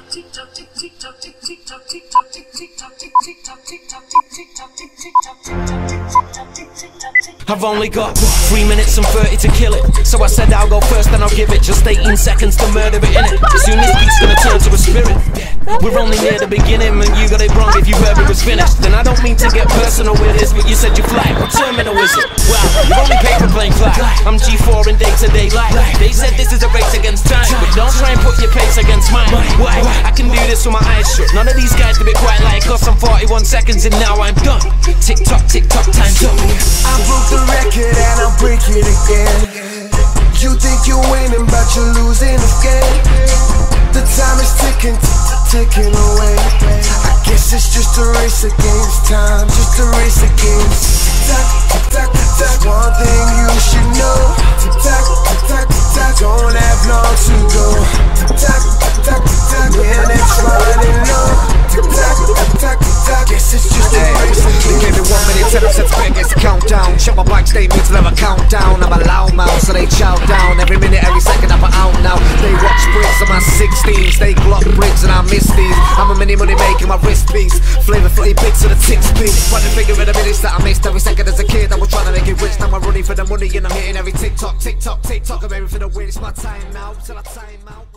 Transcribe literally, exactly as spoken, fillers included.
I've only got three minutes and thirty to kill it, so I said I'll go first and I'll give it just eighteen seconds to murder it in it. Soon this beat's gonna turn to a spirit. We're only near the beginning and you got it wrong if you heard it was finished. Then I don't mean to get personal with this, but you said you fly. What terminal is it? Well, you only pay for playing fly. I'm G four in day-to-day life. They said this is a race against time, but don't try and put your pace against mine. Why? I can do this with my eyes shut. None of these guys do it quite like us. I'm forty-one seconds and now I'm done. Tick tock, tick tock, time's up. I broke the record and I'll break it again. You think you're winning but you're losing again. The time is ticking, ticking away. I guess it's just a race against time, just a race against tick tock, tick tock, tick tock. One thing you should know, tick tock, tick tock, tick tock. Don't have long to go. Tick tock, tick tock, tick tock. Minutes running low. Tick tock, tick tock, tick tock. Guess it's just a race against time. Give me one minute, ten seconds, biggest countdown. Shut my blank statements, never count down. I'm a loud mouth, so they chow down. Every minute, every second, I put out now. They watch bricks on my sixteens. They glock bricks and I miss these. I'm a mini money making my wrist piece. Flavor footy pics to the tick speed. Run the figure in the minutes that I missed every second as a kid. I was trying to make it rich, now I'm running for the money and I'm hitting every tick tock, tick tock, tick tock. I'm aiming for the win, it's my time now, till I time out.